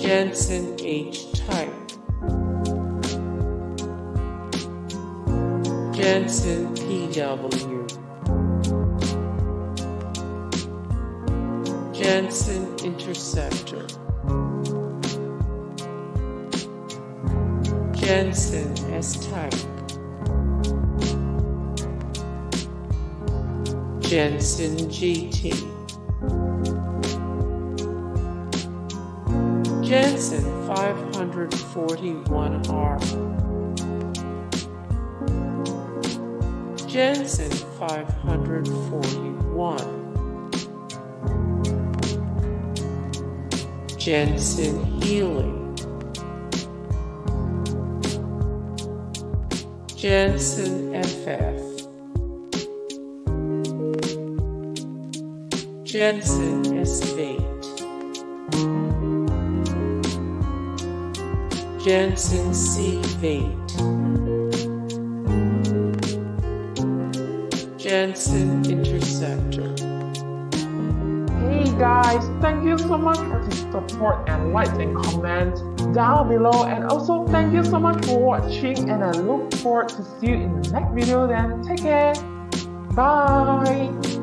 Jensen H-type, Jensen PW, Jensen Interceptor, Jensen S-type, Jensen GT, Jensen 541R, Jensen 541, Jensen-Healey, Jensen FF, Jensen S-V8, Jensen CV8, Jensen Interceptor. Hey guys, thank you so much for the support and likes and comments down below, and also thank you so much for watching, and I look forward to see you in the next video. Then take care, bye.